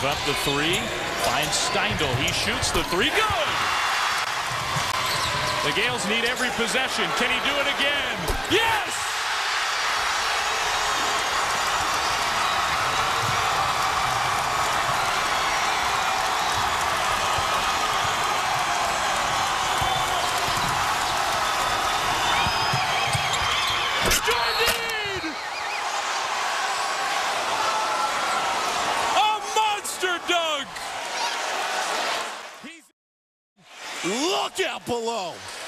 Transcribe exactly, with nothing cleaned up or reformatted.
Up the three, finds Steindl. He shoots the three. Good! The Gaels need every possession. Can he do it again? Yes! Jardine! A monster dunk! He's... Look out below!